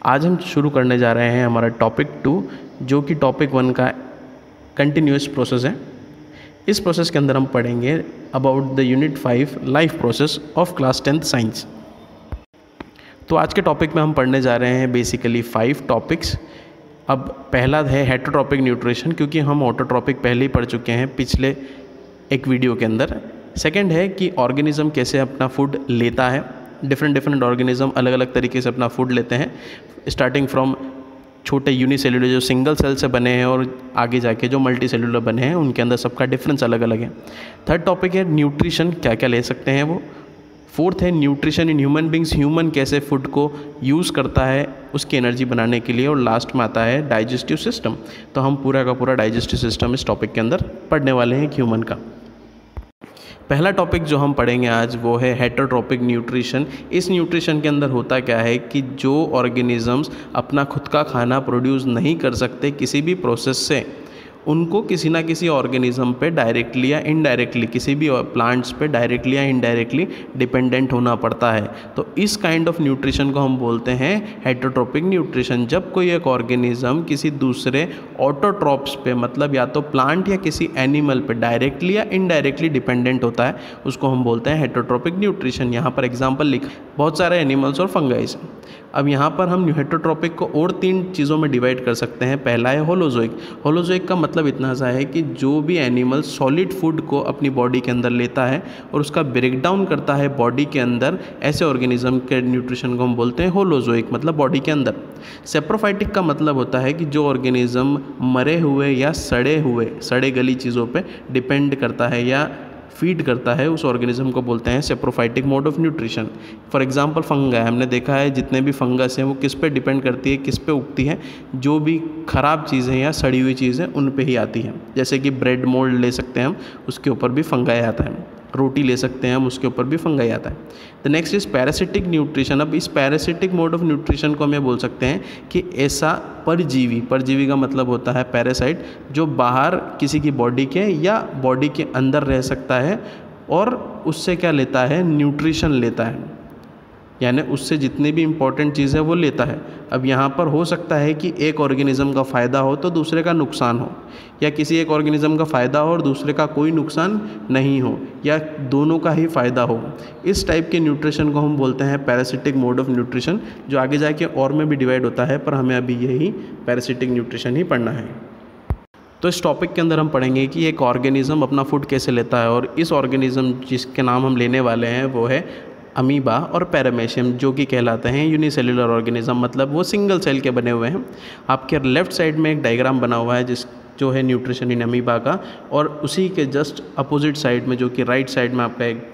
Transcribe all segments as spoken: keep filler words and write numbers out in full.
आज हम शुरू करने जा रहे हैं हमारा टॉपिक टू, जो कि टॉपिक वन का कंटिन्यूस प्रोसेस है। इस प्रोसेस के अंदर हम पढ़ेंगे about the unit five life process of class tenth science. तो आज के टॉपिक में हम पढ़ने जा रहे हैं बेसिकली फाइव टॉपिक्स। अब पहला है हेटरोट्रॉपिक न्यूट्रिशन, क्योंकि हम ऑटोट्रॉपिक पहले ही पढ़ चुके हैं पिछले एक वीडियो के अंदर। सेकंड है कि ऑर्गेनिज्म कैसे अपना फूड लेता है। डिफरेंट डिफरेंट ऑर्गेनिज्म अलग अलग तरीके से अपना फूड लेते हैं, स्टार्टिंग फ्रॉम छोटे यूनिसेलुलर जो सिंगल सेल से बने हैं और आगे जाके जो मल्टी सेलुलर बने हैं, उनके अंदर सबका डिफरेंस अलग अलग है। थर्ड टॉपिक है न्यूट्रिशन, क्या क्या ले सकते हैं वो। फोर्थ है nutrition in human beings, human कैसे फूड को यूज़ करता है उसकी एनर्जी बनाने के लिए। और लास्ट में आता है डाइजेस्टिव सिस्टम। तो हम पूरा का पूरा डाइजेस्टिव सिस्टम इस टॉपिक के अंदर पढ़ने वाले हैं ह्यूमन का। पहला टॉपिक जो हम पढ़ेंगे आज वो है हेटरोट्रॉपिक न्यूट्रिशन। इस न्यूट्रिशन के अंदर होता क्या है कि जो ऑर्गेनिजम्स अपना खुद का खाना प्रोड्यूस नहीं कर सकते किसी भी प्रोसेस से, उनको किसी ना किसी ऑर्गेनिज्म पे डायरेक्टली या इनडायरेक्टली, किसी भी प्लांट्स पे डायरेक्टली या इनडायरेक्टली डिपेंडेंट होना पड़ता है। तो इस काइंड ऑफ न्यूट्रिशन को हम बोलते हैं हेटरोट्रॉपिक न्यूट्रिशन। जब कोई एक ऑर्गेनिज्म किसी दूसरे ऑटोट्रॉप्स पे, मतलब या तो प्लांट या किसी एनिमल पे डायरेक्टली या इनडायरेक्टली डिपेंडेंट होता है, उसको हम बोलते हैं हेटरोट्रॉपिक न्यूट्रिशन। यहाँ पर एग्जाम्पल लिख, बहुत सारे एनिमल्स और फंगाइज। अब यहाँ पर हम हेटरोट्रॉपिक को और तीन चीज़ों में डिवाइड कर सकते हैं। पहला है होलोजोइक। होलोजोइक का मतलब इतना सा है कि जो भी एनिमल सॉलिड फूड को अपनी बॉडी के अंदर लेता है और उसका ब्रेक डाउन करता है बॉडी के अंदर, ऐसे ऑर्गेनिज्म के न्यूट्रिशन को हम बोलते हैं होलोजोइक, मतलब बॉडी के अंदर। सेप्रोफाइटिक का मतलब होता है कि जो ऑर्गेनिज्म मरे हुए या सड़े हुए सड़े गली चीज़ों पे डिपेंड करता है या फीड करता है, उस ऑर्गेनिज्म को बोलते हैं saprophytic mode of nutrition. For example fungi, हमने देखा है जितने भी फंगस हैं वो किस पे डिपेंड करती है, किस पे उगती है, जो भी ख़राब चीज़ें या सड़ी हुई चीज़ें उन पे ही आती हैं। जैसे कि ब्रेड मोल्ड ले सकते हैं हम, उसके ऊपर भी फंगाई आता है। रोटी ले सकते हैं हम, उसके ऊपर भी फंगाई आता है। The next is parasitic nutrition. अब इस पैरासिटिक मोड ऑफ न्यूट्रिशन को हम ये बोल सकते हैं कि ऐसा परजीवी, परजीवी का मतलब होता है पैरासाइट, जो बाहर किसी की बॉडी के या बॉडी के अंदर रह सकता है और उससे क्या लेता है, न्यूट्रिशन लेता है, यानी उससे जितनी भी इम्पॉर्टेंट चीज़ है वो लेता है। अब यहाँ पर हो सकता है कि एक ऑर्गेनिज्म का फ़ायदा हो तो दूसरे का नुकसान हो, या किसी एक ऑर्गेनिज्म का फ़ायदा हो और दूसरे का कोई नुकसान नहीं हो, या दोनों का ही फ़ायदा हो। इस टाइप के न्यूट्रिशन को हम बोलते हैं पैरासिटिक मोड ऑफ न्यूट्रिशन, जो आगे जाके और में भी डिवाइड होता है, पर हमें अभी यही पैरासिटिक न्यूट्रिशन ही पढ़ना है। तो इस टॉपिक के अंदर हम पढ़ेंगे कि एक ऑर्गेनिज्म अपना फूड कैसे लेता है, और इस ऑर्गेनिज्म जिसके नाम हम लेने वाले हैं वो है अमीबा और पैरामेशियम, जो कि कहलाते हैं यूनिसेलुलर ऑर्गेनिज्म, मतलब वो सिंगल सेल के बने हुए हैं। आपके लेफ्ट साइड में एक डायग्राम बना हुआ है जिस जो है न्यूट्रिशन इन अमीबा का, और उसी के जस्ट अपोजिट साइड में, जो कि राइट साइड में आपका एक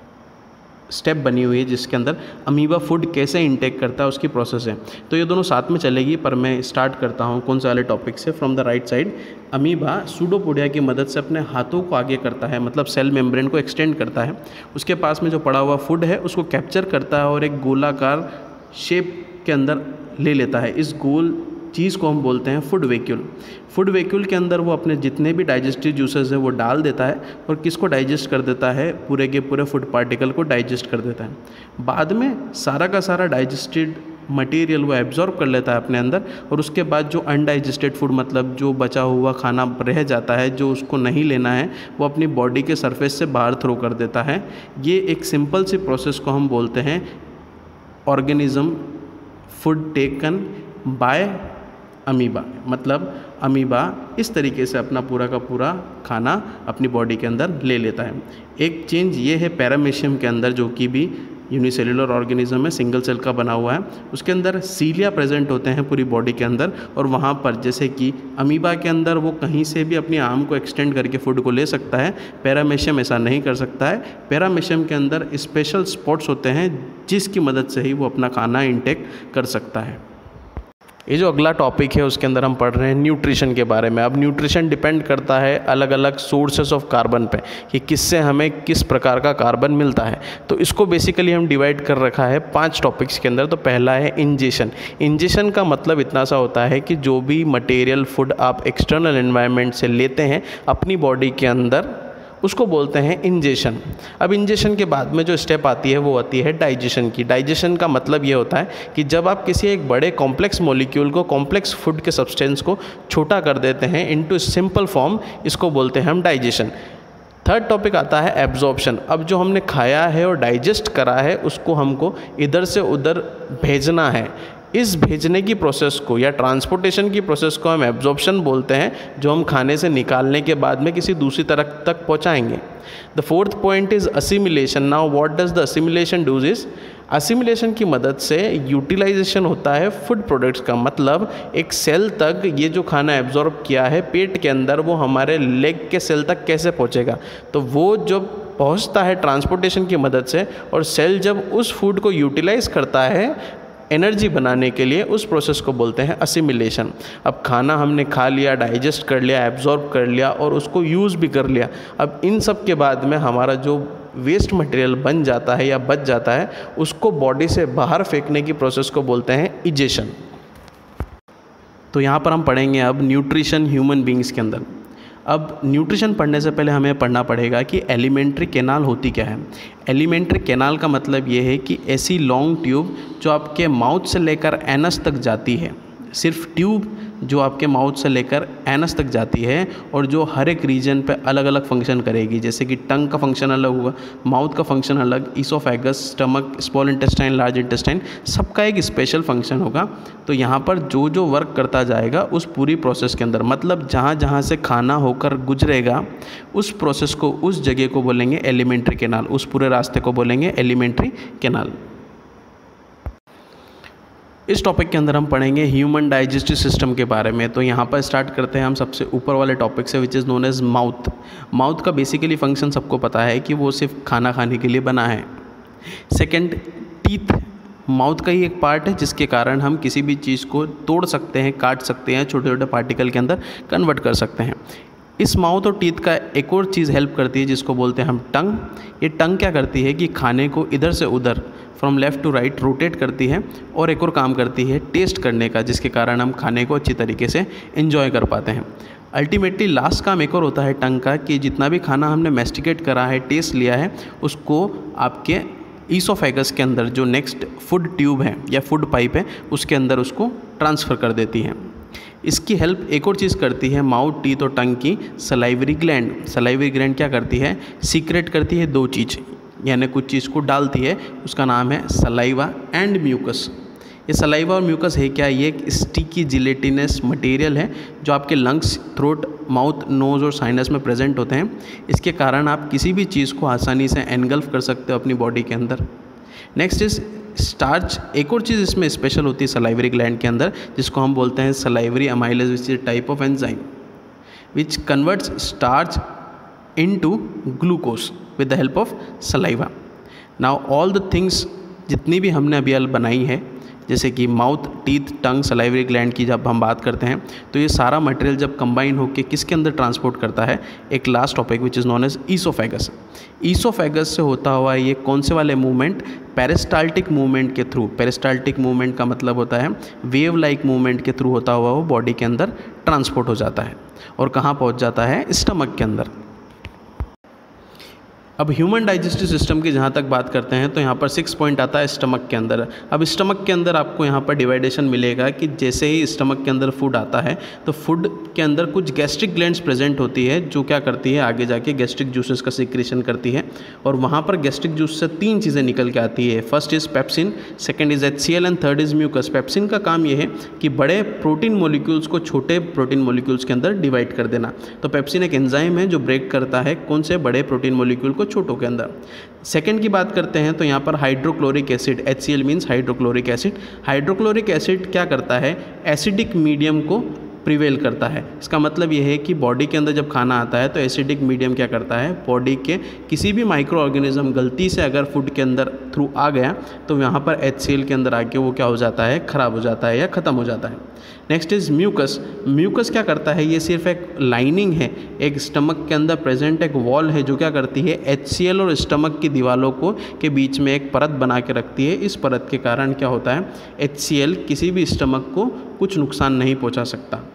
स्टेप बनी हुई है जिसके अंदर अमीबा फूड कैसे इंटेक करता है उसकी प्रोसेस है। तो ये दोनों साथ में चलेगी, पर मैं स्टार्ट करता हूँ कौन से वाले टॉपिक से, from the right side. Amoeba pseudopodia की मदद से अपने हाथों को आगे करता है, मतलब सेल मेम्ब्रेन को एक्सटेंड करता है। उसके पास में जो पड़ा हुआ फूड है उसको कैप्चर करता है और एक गोलाकार शेप के अंदर ले लेता है। इस गोल चीज़ को हम बोलते हैं फूड वैक्यूल। फूड वैक्यूल के अंदर वो अपने जितने भी डाइजेस्टिव जूसेस है वो डाल देता है, और किसको डाइजेस्ट कर देता है, पूरे के पूरे फूड पार्टिकल को डाइजेस्ट कर देता है। बाद में सारा का सारा डाइजेस्टेड मटेरियल वो एब्जॉर्ब कर लेता है अपने अंदर, और उसके बाद जो अनडाइजेस्टेड फूड, मतलब जो बचा हुआ खाना रह जाता है जो उसको नहीं लेना है, वो अपनी बॉडी के सरफेस से बाहर थ्रो कर देता है। ये एक सिंपल सी प्रोसेस को हम बोलते हैं organism food taken by amoeba, मतलब अमीबा इस तरीके से अपना पूरा का पूरा खाना अपनी बॉडी के अंदर ले लेता है। एक चेंज ये है पैरामेशियम के अंदर, जो कि भी यूनिसेलुलर ऑर्गेनिज्म है, सिंगल सेल का बना हुआ है। उसके अंदर सीलिया प्रेजेंट होते हैं पूरी बॉडी के अंदर, और वहाँ पर जैसे कि अमीबा के अंदर वो कहीं से भी अपनी आर्म को एक्सटेंड करके फूड को ले सकता है, पैरामेशियम ऐसा नहीं कर सकता है। पैरामेशियम के अंदर स्पेशल स्पॉट्स होते हैं जिसकी मदद से ही वो अपना खाना इंटेक कर सकता है। ये जो अगला टॉपिक है उसके अंदर हम पढ़ रहे हैं न्यूट्रिशन के बारे में। अब न्यूट्रिशन डिपेंड करता है अलग अलग सोर्सेस ऑफ कार्बन पे, कि किससे हमें किस प्रकार का कार्बन मिलता है। तो इसको बेसिकली हम डिवाइड कर रखा है पांच टॉपिक्स के अंदर। तो पहला है इंजेशन। इंजेशन का मतलब इतना सा होता है कि जो भी मटेरियल फूड आप एक्सटर्नल एनवायरनमेंट से लेते हैं अपनी बॉडी के अंदर, उसको बोलते हैं इंजेशन। अब इंजेशन के बाद में जो स्टेप आती है वो आती है डाइजेशन की। डाइजेशन का मतलब ये होता है कि जब आप किसी एक बड़े कॉम्प्लेक्स मॉलिक्यूल को, कॉम्प्लेक्स फूड के सब्सटेंस को छोटा कर देते हैं इनटू सिंपल फॉर्म, इसको बोलते हैं हम डाइजेशन। थर्ड टॉपिक आता है एब्जॉर्प्शन। अब जो हमने खाया है और डाइजेस्ट करा है उसको हमको इधर से उधर भेजना है। इस भेजने की प्रोसेस को या ट्रांसपोर्टेशन की प्रोसेस को हम एब्जॉर्प्शन बोलते हैं, जो हम खाने से निकालने के बाद में किसी दूसरी तरफ तक पहुंचाएंगे। The fourth point is assimilation. Now what does the assimilation does is, assimilation की मदद से यूटिलाइजेशन होता है फूड प्रोडक्ट्स का। मतलब एक सेल तक ये जो खाना एब्जॉर्ब किया है पेट के अंदर, वो हमारे लेग के सेल तक कैसे पहुंचेगा, तो वो जो पहुंचता है ट्रांसपोर्टेशन की मदद से, और सेल जब उस फूड को यूटिलाइज करता है एनर्जी बनाने के लिए, उस प्रोसेस को बोलते हैं असिमिलेशन। अब खाना हमने खा लिया, डाइजेस्ट कर लिया, एब्जॉर्ब कर लिया और उसको यूज़ भी कर लिया। अब इन सब के बाद में हमारा जो वेस्ट मटेरियल बन जाता है या बच जाता है, उसको बॉडी से बाहर फेंकने की प्रोसेस को बोलते हैं इजेशन। तो यहाँ पर हम पढ़ेंगे अब न्यूट्रिशन ह्यूमन बींग्स के अंदर। अब न्यूट्रिशन पढ़ने से पहले हमें पढ़ना पड़ेगा कि एलिमेंट्री कैनाल होती क्या है। एलिमेंट्री कैनाल का मतलब ये है कि ऐसी लॉन्ग ट्यूब जो आपके माउथ से लेकर एनस तक जाती है, सिर्फ ट्यूब जो आपके माउथ से लेकर एनस तक जाती है और जो हर एक रीजन पे अलग अलग फंक्शन करेगी। जैसे कि टंग का फंक्शन अलग होगा, माउथ का फंक्शन अलग, oesophagus, stomach, small intestine, large intestine, सबका एक स्पेशल फंक्शन होगा। तो यहाँ पर जो जो वर्क करता जाएगा उस पूरी प्रोसेस के अंदर, मतलब जहाँ जहाँ से खाना होकर गुजरेगा उस प्रोसेस को, उस जगह को बोलेंगे एलिमेंट्री कैनाल, उस पूरे रास्ते को बोलेंगे एलिमेंट्री कैनाल। इस टॉपिक के अंदर हम पढ़ेंगे ह्यूमन डाइजेस्टिव सिस्टम के बारे में। तो यहाँ पर स्टार्ट करते हैं हम सबसे ऊपर वाले टॉपिक से, which is known as mouth. Mouth का बेसिकली फंक्शन सबको पता है कि वो सिर्फ खाना खाने के लिए बना है। सेकंड, टीथ माउथ का ही एक पार्ट है जिसके कारण हम किसी भी चीज़ को तोड़ सकते हैं, काट सकते हैं, छोटे छोटे पार्टिकल के अंदर कन्वर्ट कर सकते हैं। इस माउथ और टीथ का एक और चीज़ हेल्प करती है जिसको बोलते हैं हम टंग। ये टंग क्या करती है कि खाने को इधर से उधर, from left to right rotate करती है, और एक और काम करती है टेस्ट करने का, जिसके कारण हम खाने को अच्छी तरीके से एंजॉय कर पाते हैं। अल्टीमेटली लास्ट काम एक और होता है टंग का, कि जितना भी खाना हमने मैस्टिकेट करा है, टेस्ट लिया है, उसको आपके ईसोफेगस के अंदर जो नेक्स्ट फूड ट्यूब है या फूड पाइप है उसके अंदर उसको ट्रांसफ़र कर देती है। इसकी हेल्प एक और चीज़ करती है माउथ, टीथ और टंग की, सलाइवरी ग्लैंड। सलाइवरी ग्लैंड क्या करती है, सीक्रेट करती है दो चीज़, यानी कुछ चीज़ को डालती है, उसका नाम है सलाइवा एंड म्यूकस। ये सलाइवा और म्यूकस है क्या, ये एक स्टिकी जिलेटिनस मटेरियल है जो आपके लंग्स, थ्रोट, माउथ, नोज़ और साइनस में प्रेजेंट होते हैं। इसके कारण आप किसी भी चीज़ को आसानी से एनगल्फ कर सकते हो अपनी बॉडी के अंदर। Next is starch. एक और चीज़ इसमें स्पेशल होती है सलाइवरी ग्लैंड के अंदर, जिसको हम बोलते हैं salivary amylase, which is type of enzyme which converts starch into glucose with the help of saliva. Now all the things जितनी भी हमने अभी बनाई है, जैसे कि mouth, teeth, tongue, salivary gland की जब हम बात करते हैं, तो ये सारा मटेरियल जब कंबाइन होकर किसके अंदर ट्रांसपोर्ट करता है, एक last topic which is known as oesophagus. Oesophagus से होता हुआ ये कौन से वाले मूवमेंट, पेरिस्टाल्टिक मूवमेंट के थ्रू। पेरिस्टाल्टिक मूवमेंट का मतलब होता है वेव लाइक मूवमेंट के थ्रू होता हुआ वो बॉडी के अंदर ट्रांसपोर्ट हो जाता है, और कहाँ पहुँच जाता है, स्टमक के अंदर। अब ह्यूमन डाइजेस्टिव सिस्टम की जहाँ तक बात करते हैं तो यहाँ पर सिक्स पॉइंट आता है स्टमक के अंदर। अब स्टमक के अंदर आपको यहाँ पर डिवाइडेशन मिलेगा कि जैसे ही स्टमक के अंदर फूड आता है तो फूड के अंदर कुछ गैस्ट्रिक ग्लैंड्स प्रेजेंट होती है, जो क्या करती है, आगे जाके गैस्ट्रिक जूसेस का सिक्रेशन करती है, और वहाँ पर गैस्ट्रिक जूस से तीन चीज़ें निकल के आती है। First is pepsin, second is H C L and third is mucus. Pepsin का काम ये है कि बड़े प्रोटीन मोलिक्यूल्स को छोटे प्रोटीन मोलिक्यूल्स के अंदर डिवाइड कर देना। तो पेप्सिन एक एंजाइम है जो ब्रेक करता है कौन से, बड़े प्रोटीन मोलिक्यूल को छोटों के अंदर। सेकेंड की बात करते हैं तो यहाँ पर hydrochloric acid, H C L means hydrochloric acid. Hydrochloric acid क्या करता है, एसिडिक मीडियम को प्रिवेल करता है। इसका मतलब ये है कि बॉडी के अंदर जब खाना आता है तो एसिडिक मीडियम क्या करता है, बॉडी के किसी भी माइक्रो ऑर्गेनिज्म गलती से अगर फूड के अंदर थ्रू आ गया तो यहाँ पर एच सी एल के अंदर आके वो क्या हो जाता है, ख़राब हो जाता है या ख़त्म हो जाता है। Next is mucus. म्यूकस क्या करता है, ये सिर्फ एक लाइनिंग है, एक स्टमक के अंदर प्रेजेंट एक वॉल है जो क्या करती है, एच सी एल और स्टमक की दीवारों को के बीच में एक परत बना के रखती है। इस परत के कारण क्या होता है, एच सी एल किसी भी स्टमक को कुछ नुकसान नहीं पहुंचा सकता।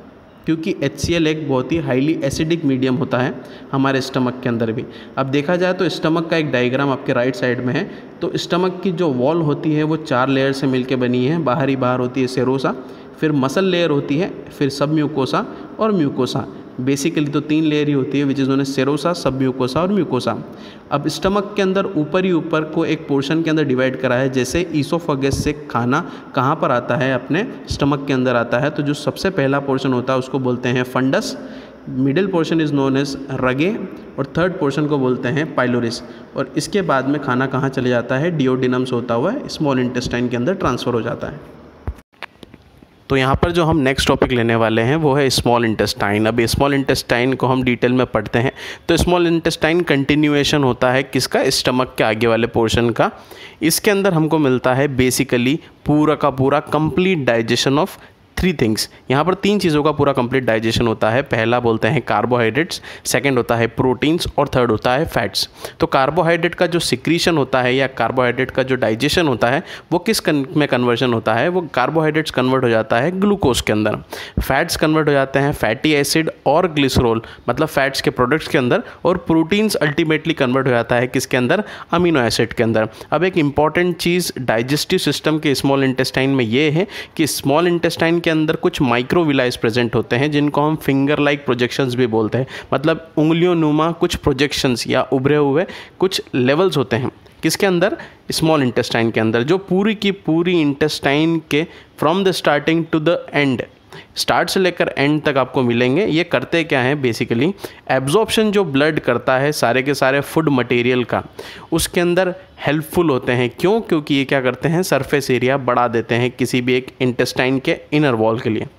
क्योंकि एच सी एल एक बहुत ही हाईली एसिडिक मीडियम होता है हमारे स्टमक के अंदर भी। अब देखा जाए तो स्टमक का एक डायग्राम आपके राइट साइड में है, तो स्टमक की जो वॉल होती है वो चार लेयर से मिलकर बनी है। बाहरी बाहर होती है सेरोसा, फिर मसल लेयर होती है, फिर सब म्यूकोसा और म्यूकोसा। बेसिकली तो तीन लेयर ही होती है, which is known as serosa, sub mucosa और म्यूकोसा। अब स्टमक के अंदर ऊपर ही ऊपर को एक पोर्शन के अंदर डिवाइड करा है, जैसे ईसोफेगस से खाना कहाँ पर आता है, अपने स्टमक के अंदर आता है। तो जो सबसे पहला पोर्शन होता है उसको बोलते हैं fundus, middle portion is known as rugae, और थर्ड पोर्शन को बोलते हैं पाइलोरिस। और इसके बाद में खाना कहाँ चले जाता है, डिओडिनम से होता हुआ स्मॉल इंटेस्टाइन के अंदर ट्रांसफ़र हो जाता है। तो यहाँ पर जो हम नेक्स्ट टॉपिक लेने वाले हैं वो है स्मॉल इंटेस्टाइन। अब स्मॉल इंटेस्टाइन को हम डिटेल में पढ़ते हैं। तो स्मॉल इंटेस्टाइन कंटिन्यूएशन होता है किसका, स्टमक के आगे वाले पोर्शन का। इसके अंदर हमको मिलता है बेसिकली पूरा का पूरा complete digestion of three things. यहाँ पर तीन चीज़ों का पूरा कंप्लीट डाइजेशन होता है। पहला बोलते हैं कार्बोहाइड्रेट्स, सेकंड होता है प्रोटीन्स, और थर्ड होता है फैट्स। तो कार्बोहाइड्रेट का जो सिक्रीशन होता है या कार्बोहाइड्रेट का जो डाइजेशन होता है वो किस कन, में कन्वर्जन होता है, वो कार्बोहाइड्रेट्स कन्वर्ट हो जाता है ग्लूकोज के अंदर। फैट्स कन्वर्ट हो जाते हैं फैटी एसिड और ग्लिसरॉल, मतलब फैट्स के प्रोडक्ट्स के अंदर। और प्रोटीन्स अल्टीमेटली कन्वर्ट हो जाता है किसके अंदर, अमीनो एसिड के अंदर। अब एक इंपॉर्टेंट चीज़ डाइजेस्टिव सिस्टम के स्मॉल इंटेस्टाइन में ये है कि स्मॉल इंटेस्टाइन के अंदर कुछ माइक्रोविलाइज प्रेजेंट होते हैं, जिनको हम फिंगर लाइक प्रोजेक्शंस भी बोलते हैं। मतलब उंगलियों नुमा कुछ प्रोजेक्शंस या उभरे हुए कुछ लेवल्स होते हैं किसके अंदर, स्मॉल इंटेस्टाइन के अंदर, जो पूरी की पूरी इंटेस्टाइन के from the starting to the end, start से लेकर एंड तक आपको मिलेंगे। ये करते क्या हैं, बेसिकली एब्जॉर्प्शन जो ब्लड करता है सारे के सारे फूड मटेरियल का, उसके अंदर हेल्पफुल होते हैं। क्यों, क्योंकि ये क्या करते हैं, सरफेस एरिया बढ़ा देते हैं किसी भी एक इंटेस्टाइन के इनर वॉल के लिए।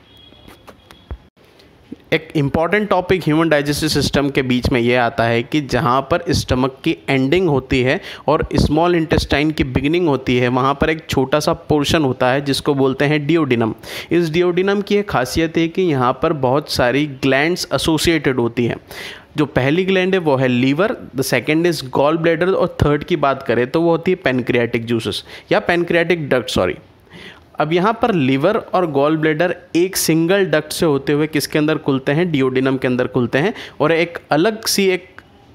एक important topic human digestive system के बीच में ये आता है कि जहाँ पर स्टमक की एंडिंग होती है और स्मॉल इंटेस्टाइन की बिगिनिंग होती है, वहाँ पर एक छोटा सा पोर्शन होता है जिसको बोलते हैं डिओडिनम। इस डिओडिनम की एक खासियत है कि यहाँ पर बहुत सारी ग्लैंड्स एसोसिएटेड होती हैं। जो पहली ग्लैंड है वो है liver, the second is gall bladder, और थर्ड की बात करें तो वो होती है पेनक्रियाटिक जूसेस या पेनक्रियाटिक डक्ट, सॉरी। अब यहाँ पर लीवर और गॉल ब्लैडर एक सिंगल डक्ट से होते हुए किसके अंदर खुलते हैं, डिओडिनम के अंदर खुलते हैं, और एक अलग सी एक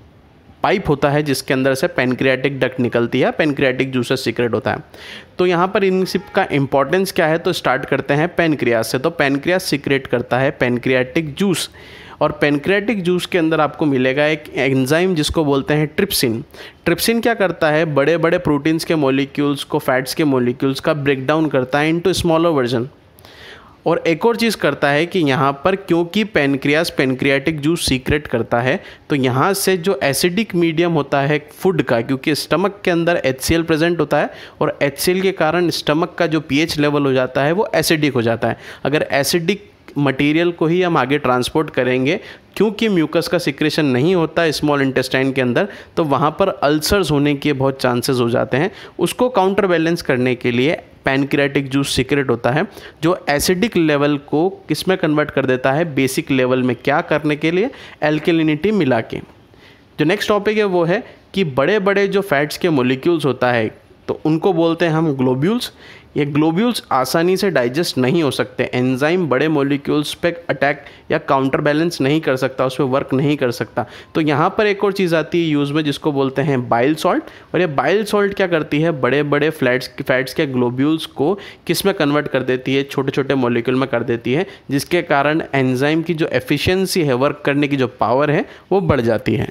पाइप होता है जिसके अंदर से पेनक्रियाटिक डक्ट निकलती है, पेनक्रियाटिक जूसेस सीक्रेट होता है। तो यहाँ पर इन सब का इंपॉर्टेंस क्या है, तो स्टार्ट करते हैं पेनक्रियास से। तो पेनक्रियास सीक्रेट करता है पेनक्रियाटिक जूस, और पेनक्रियाटिक जूस के अंदर आपको मिलेगा एक एंजाइम जिसको बोलते हैं ट्रिप्सिन। ट्रिप्सिन क्या करता है, बड़े बड़े प्रोटीन्स के मॉलिक्यूल्स को, फैट्स के मॉलिक्यूल्स का ब्रेक डाउन करता है इनटू स्मॉलर वर्जन। और एक और चीज़ करता है कि यहाँ पर क्योंकि पेनक्रियास पेनक्रियाटिक जूस सीक्रेट करता है, तो यहाँ से जो एसिडिक मीडियम होता है फूड का, क्योंकि स्टमक के अंदर एच सी एल प्रेजेंट होता है और एच सी एल के कारण स्टमक का जो पी एच लेवल हो जाता है वो एसिडिक हो जाता है। अगर एसिडिक मटेरियल को ही हम आगे ट्रांसपोर्ट करेंगे, क्योंकि म्यूकस का सिक्रेशन नहीं होता स्मॉल इंटेस्टाइन के अंदर, तो वहाँ पर अल्सर्स होने के बहुत चांसेस हो जाते हैं। उसको काउंटर बैलेंस करने के लिए पैनक्रियाटिक जूस सीक्रेट होता है, जो एसिडिक लेवल को किस में कन्वर्ट कर देता है, बेसिक लेवल में। क्या करने के लिए, एल्केलिनिटी मिला के। जो नेक्स्ट टॉपिक है वो है कि बड़े बड़े जो फैट्स के मॉलिक्यूल्स होता है तो उनको बोलते हैं हम ग्लोब्यूल्स। ये ग्लोब्यूल्स आसानी से डाइजेस्ट नहीं हो सकते, एंजाइम बड़े मॉलिक्यूल्स पे अटैक या काउंटर बैलेंस नहीं कर सकता, उस पर वर्क नहीं कर सकता। तो यहाँ पर एक और चीज़ आती है यूज़ में जिसको बोलते हैं बाइल सॉल्ट। और ये बाइल सॉल्ट क्या करती है, बड़े बड़े फ्लैट्स फैट्स के ग्लोब्यूल्स को किस में कन्वर्ट कर देती है, छोटे छोटे मॉलिक्यूल में कर देती है, जिसके कारण एंजाइम की जो एफिशिएंसी है, वर्क करने की जो पावर है, वो बढ़ जाती है।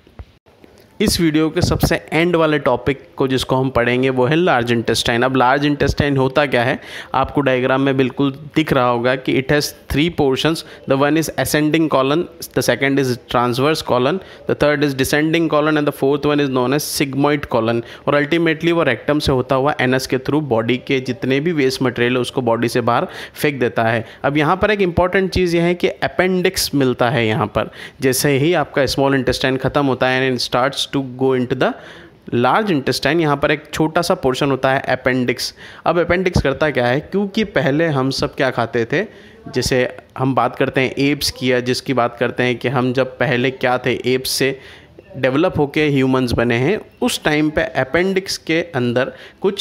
इस वीडियो के सबसे एंड वाले टॉपिक को जिसको हम पढ़ेंगे वो है लार्ज इंटेस्टाइन। अब लार्ज इंटेस्टाइन होता क्या है, आपको डायग्राम में बिल्कुल दिख रहा होगा कि it has three portions. The one is ascending colon, the second is transverse colon, the third is descending colon, and the fourth one is known as sigmoid colon. और अल्टीमेटली वो रेक्टम से होता हुआ एनस के through body के जितने भी waste material है उसको बॉडी से बाहर फेंक देता है। अब यहाँ पर एक इंपॉर्टेंट चीज़ ये है कि अपेंडिक्स मिलता है यहाँ पर। जैसे ही आपका स्मॉल इंटेस्टाइन खत्म होता है and starts to go into the large intestine, यहाँ पर एक छोटा सा पोर्शन होता है अपेंडिक्स। अब अपेंडिक्स करता क्या है, क्योंकि पहले हम सब क्या खाते थे, जैसे हम बात करते हैं एप्स की, जिसकी बात करते हैं कि हम जब पहले क्या थे, एप्स से डेवलप होके ह्यूमंस बने हैं, उस टाइम पे अपेंडिक्स के अंदर कुछ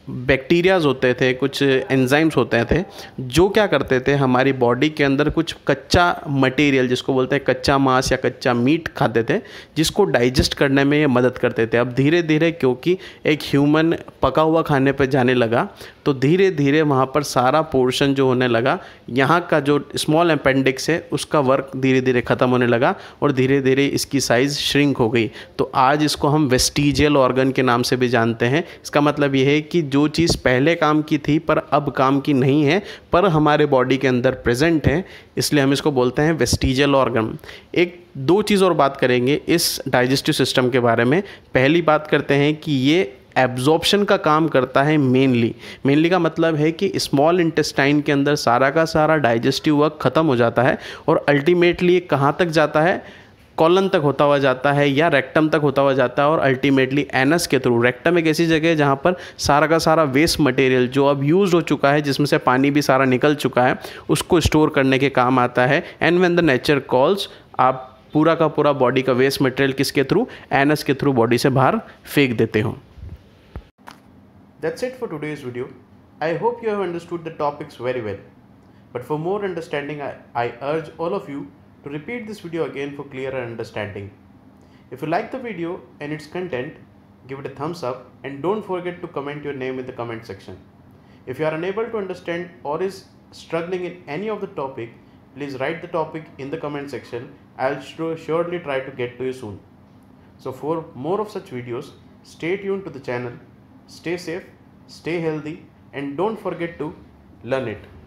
बैक्टीरियाज होते थे, कुछ एंजाइम्स होते थे जो क्या करते थे, हमारी बॉडी के अंदर कुछ कच्चा मटेरियल जिसको बोलते हैं कच्चा मांस या कच्चा मीट खाते थे, जिसको डाइजेस्ट करने में ये मदद करते थे। अब धीरे धीरे क्योंकि एक ह्यूमन पका हुआ खाने पे जाने लगा तो धीरे धीरे वहाँ पर सारा पोर्शन जो होने लगा, यहाँ का जो स्मॉल अपेंडिक्स है उसका वर्क धीरे धीरे ख़त्म होने लगा और धीरे धीरे इसकी साइज़ श्रिंक हो गई। तो आज इसको हम वेस्टिजियल ऑर्गन के नाम से भी जानते हैं। इसका मतलब ये है कि जो चीज़ पहले काम की थी पर अब काम की नहीं है, पर हमारे बॉडी के अंदर प्रेजेंट है, इसलिए हम इसको बोलते हैं वेस्टिजियल ऑर्गन। एक दो चीज़ और बात करेंगे इस डाइजेस्टिव सिस्टम के बारे में। पहली बात करते हैं कि ये एब्जॉर्प्शन का काम करता है मेनली। मेनली का मतलब है कि स्मॉल इंटेस्टाइन के अंदर सारा का सारा डाइजेस्टिव वर्क ख़त्म हो जाता है और अल्टीमेटली ये कहाँ तक जाता है, कॉलन तक होता हुआ जाता है या रेक्टम तक होता हुआ जाता है और अल्टीमेटली एनस के थ्रू। रेक्टम एक ऐसी जगह है जहाँ पर सारा का सारा वेस्ट मटेरियल जो अब यूज़ हो चुका है, जिसमें से पानी भी सारा निकल चुका है, उसको स्टोर करने के काम आता है। And when the nature calls, आप पूरा का पूरा बॉडी का वेस्ट मटेरियल किसके थ्रू, एनस के थ्रू बॉडी से बाहर फेंक देते हो। That's it for today's video. I hope you have understood the topics very well. But for more understanding, I, I urge all of you to repeat this video again for clearer understanding. If you like the video and its content, give it a thumbs up and don't forget to comment your name in the comment section. If you are unable to understand or is struggling in any of the topic, please write the topic in the comment section. I'll surely try to get to you soon. So for more of such videos, stay tuned to the channel. Stay safe, stay healthy, and don't forget to learn it.